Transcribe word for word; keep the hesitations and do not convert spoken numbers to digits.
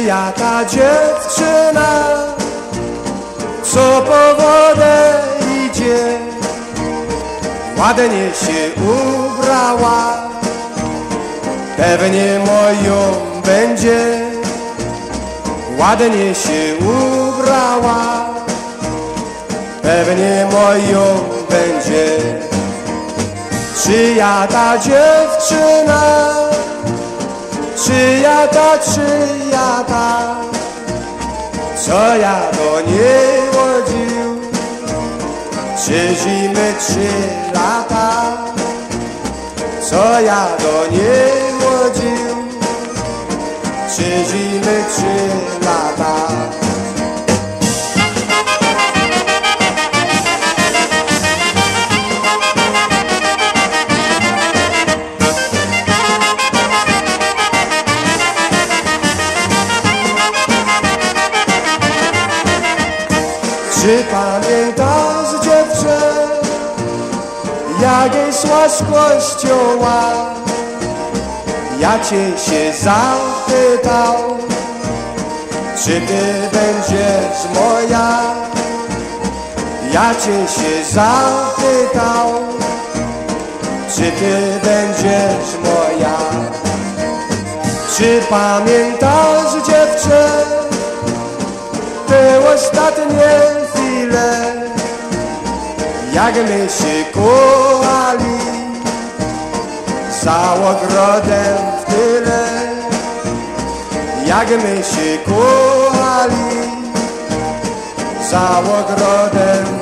Czyja ta dziewczyna, co po wodę idzie, ładnie się ubrała, pewnie moją będzie. Ładnie się ubrała, pewnie moją będzie. Czyja ta dziewczyna, czyja ta, czyja ta, co ja do niej chodził, trzy zimy, trzy lata, co ja do niej chodził, trzy zimy, trzy lata. Czy pamiętasz, dziewczę, jak jej szła z kościoła? Ja cię się zapytał, czy ty będziesz moja? Ja cię się zapytał, czy ty będziesz moja? Czy pamiętasz, dziewczę, te ostatnie chwile, jak my się kochali, za ogrodem w tyle, jak my się kochali, za ogrodem